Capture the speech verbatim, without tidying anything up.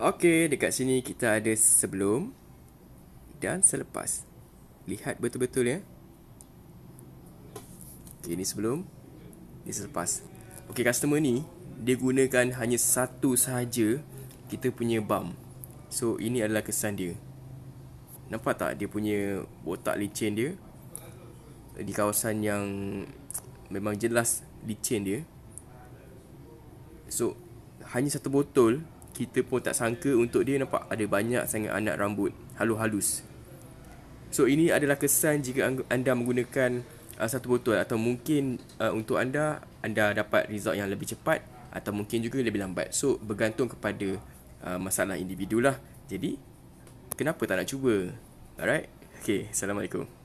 Okey, dekat sini kita ada sebelum dan selepas. Lihat betul-betul ya. Okay, ini sebelum, ini selepas. Okey, customer ni dia gunakan hanya satu sahaja kita punya balm. So ini adalah kesan dia. Nampak tak dia punya botak licin dia di kawasan yang memang jelas licin dia. So hanya satu botol, kita pun tak sangka untuk dia nampak ada banyak sangat anak rambut halus-halus. So ini adalah kesan jika anda menggunakan uh, satu botol, atau mungkin uh, untuk anda anda dapat result yang lebih cepat atau mungkin juga lebih lambat. So bergantung kepada uh, masalah individu lah. Jadi kenapa tak nak cuba? Alright. Okay, Assalamualaikum.